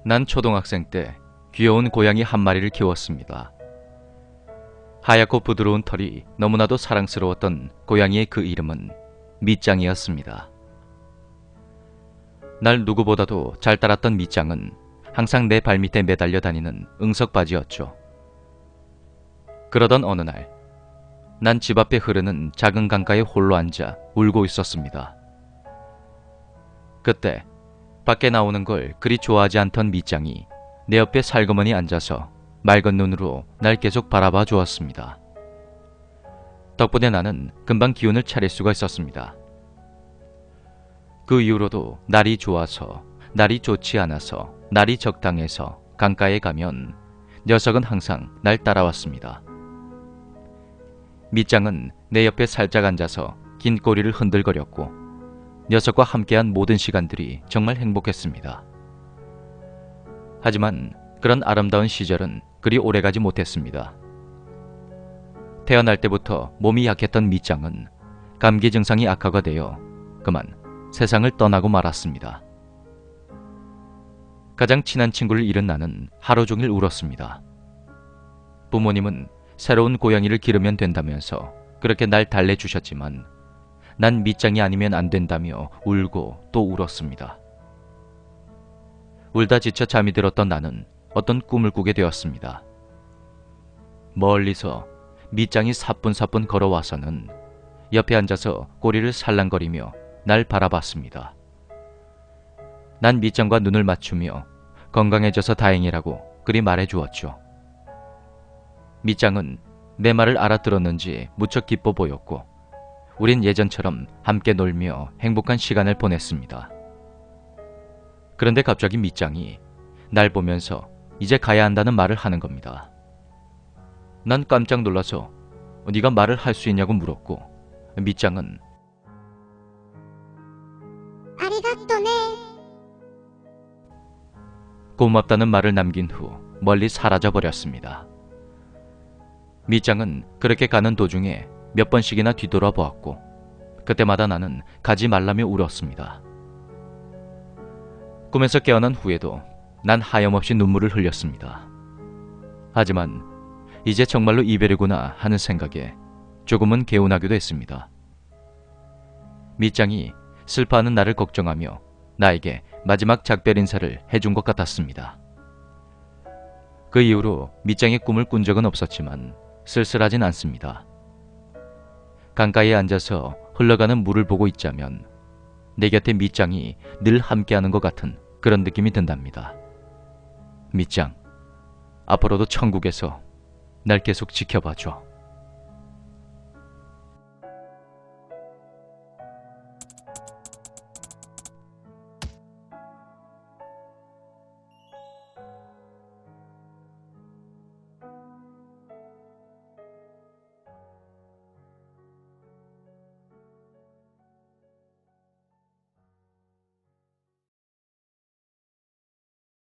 난 초등학생 때 귀여운 고양이 한 마리를 키웠습니다. 하얗고 부드러운 털이 너무나도 사랑스러웠던 고양이의 그 이름은 밑장이었습니다. 날 누구보다도 잘 따랐던 밑장은 항상 내 발밑에 매달려 다니는 응석바지였죠. 그러던 어느 날, 난 집 앞에 흐르는 작은 강가에 홀로 앉아 울고 있었습니다. 그때 밖에 나오는 걸 그리 좋아하지 않던 밑장이 내 옆에 살그머니 앉아서 맑은 눈으로 날 계속 바라봐 주었습니다. 덕분에 나는 금방 기운을 차릴 수가 있었습니다. 그 이후로도 날이 좋아서, 날이 좋지 않아서, 날이 적당해서 강가에 가면 녀석은 항상 날 따라왔습니다. 밑장은 내 옆에 살짝 앉아서 긴 꼬리를 흔들거렸고 녀석과 함께한 모든 시간들이 정말 행복했습니다. 하지만 그런 아름다운 시절은 그리 오래가지 못했습니다. 태어날 때부터 몸이 약했던 밑장은 감기 증상이 악화가 되어 그만 세상을 떠나고 말았습니다. 가장 친한 친구를 잃은 나는 하루 종일 울었습니다. 부모님은 새로운 고양이를 기르면 된다면서 그렇게 날 달래주셨지만 난 밑장이 아니면 안 된다며 울고 또 울었습니다. 울다 지쳐 잠이 들었던 나는 어떤 꿈을 꾸게 되었습니다. 멀리서 밑장이 사뿐사뿐 걸어와서는 옆에 앉아서 꼬리를 살랑거리며 날 바라봤습니다. 난 밑장과 눈을 맞추며 건강해져서 다행이라고 그리 말해주었죠. 밑장은 내 말을 알아들었는지 무척 기뻐 보였고 우린 예전처럼 함께 놀며 행복한 시간을 보냈습니다. 그런데 갑자기 밑장이 날 보면서 이제 가야 한다는 말을 하는 겁니다. 난 깜짝 놀라서 네가 말을 할 수 있냐고 물었고 밑장은 아리가또네. 고맙다는 말을 남긴 후 멀리 사라져 버렸습니다. 밑장은 그렇게 가는 도중에 몇 번씩이나 뒤돌아 보았고 그때마다 나는 가지 말라며 울었습니다. 꿈에서 깨어난 후에도 난 하염없이 눈물을 흘렸습니다. 하지만 이제 정말로 이별이구나 하는 생각에 조금은 개운하기도 했습니다. 밑장이 슬퍼하는 나를 걱정하며 나에게 마지막 작별 인사를 해준 것 같았습니다. 그 이후로 밑장의 꿈을 꾼 적은 없었지만 쓸쓸하진 않습니다. 강가에 앉아서 흘러가는 물을 보고 있자면 내 곁에 밑장이 늘 함께하는 것 같은 그런 느낌이 든답니다. 밑장, 앞으로도 천국에서 날 계속 지켜봐줘.